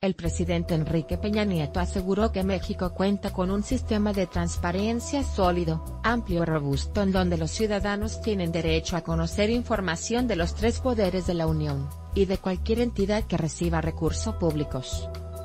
El presidente Enrique Peña Nieto aseguró que México cuenta con un sistema de transparencia sólido, amplio y robusto en donde los ciudadanos tienen derecho a conocer información de los tres poderes de la Unión, y de cualquier entidad que reciba recursos públicos.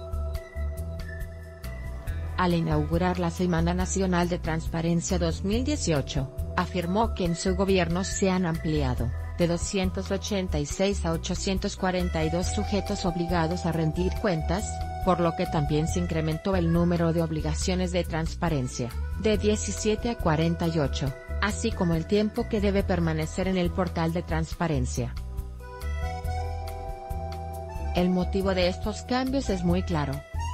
Al inaugurar la Semana Nacional de Transparencia 2018, afirmó que en su gobierno se han ampliado, de 286 a 842 sujetos obligados a rendir cuentas, por lo que también se incrementó el número de obligaciones de transparencia, de 17 a 48, así como el tiempo que debe permanecer en el portal de transparencia. El motivo de estos cambios es muy claro.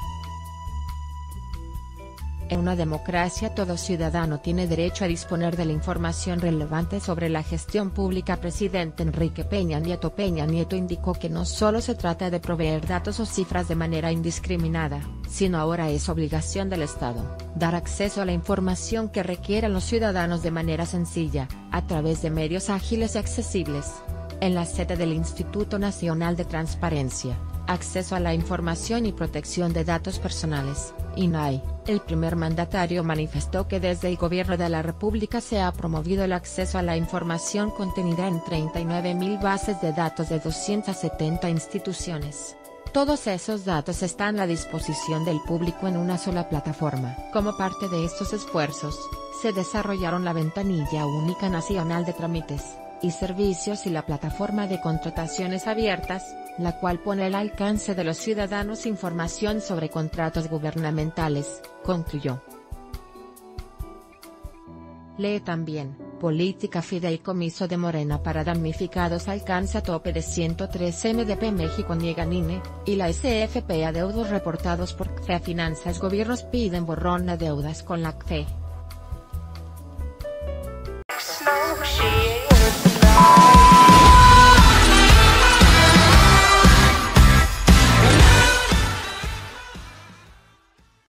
En una democracia todo ciudadano tiene derecho a disponer de la información relevante sobre la gestión pública. Presidente Enrique Peña Nieto indicó que no solo se trata de proveer datos o cifras de manera indiscriminada, sino ahora es obligación del Estado, dar acceso a la información que requieran los ciudadanos de manera sencilla, a través de medios ágiles y accesibles. En la sede del Instituto Nacional de Transparencia, Acceso a la Información y Protección de Datos Personales, INAI, el primer mandatario manifestó que desde el Gobierno de la República se ha promovido el acceso a la información contenida en 39.000 bases de datos de 270 instituciones. Todos esos datos están a disposición del público en una sola plataforma. Como parte de estos esfuerzos, se desarrollaron la Ventanilla Única Nacional de Trámites y Servicios y la Plataforma de Contrataciones Abiertas, la cual pone al alcance de los ciudadanos información sobre contratos gubernamentales, concluyó. Lee también, política fideicomiso de Morena para damnificados alcanza tope de 103 MDP. México niegan INE, y la SFP adeudos reportados por CFE. Finanzas. Gobiernos piden borrón a deudas con la CFE.